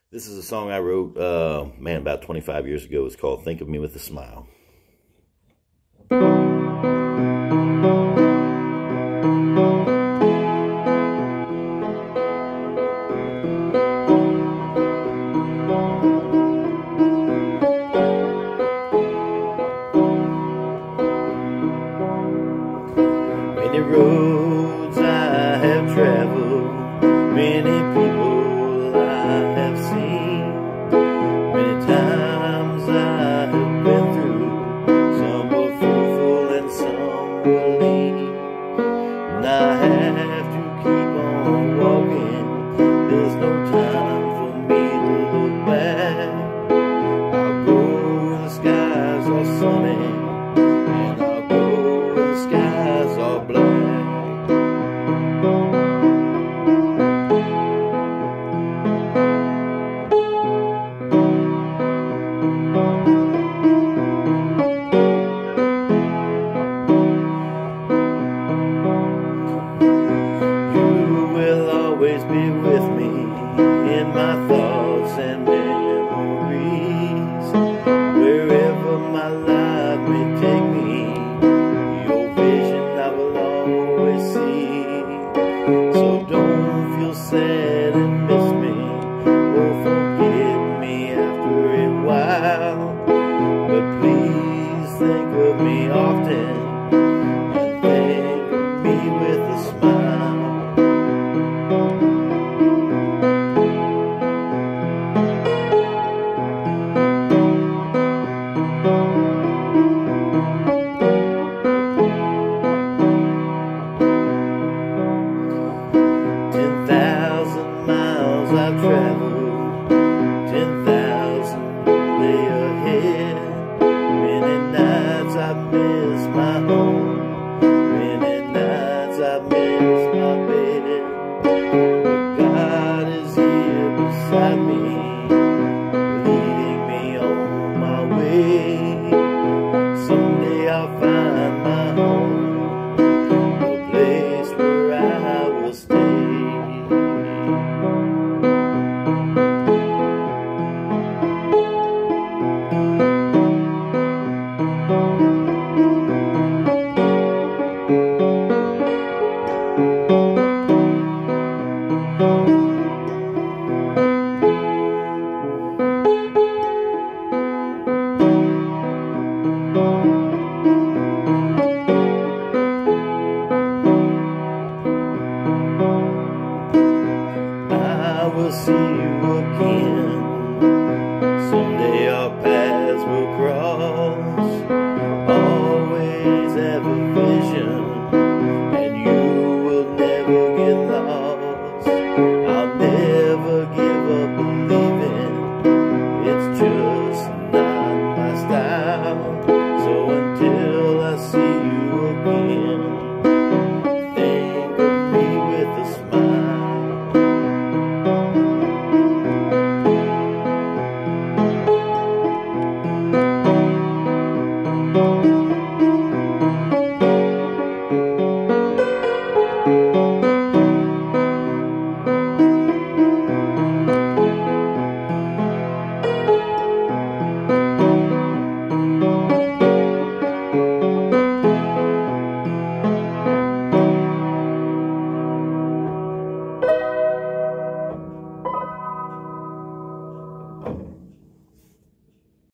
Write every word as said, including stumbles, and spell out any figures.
This is a song I wrote, uh, man, about twenty-five years ago. It's called Think of Me with a Smile. Many roads I have traveled, many people I have seen, many times I have been through, some were fruitful and some were lean, and I have to keep on walking, there's no time for me to look back. I'll go where the skies are sunny, and I'll go where the skies are black. Always be with me in my thoughts and memories, wherever my life may take me, your vision I will always see. So don't feel sad and miss me, or forget me after a while, but please think of me often, and think of me with a smile. I've traveled, ten thousand lay ahead. Many nights I've missed my home, many nights I've missed my bed. But God is here beside me, leading me on my way. Someday I'll find my home, the place where I will stay. I will see you again. Someday our paths will cross. Always have a vision, and you will never get lost. I'll never give up believing, it's just not my style. So until I see you again, think of me with a smile. Oh.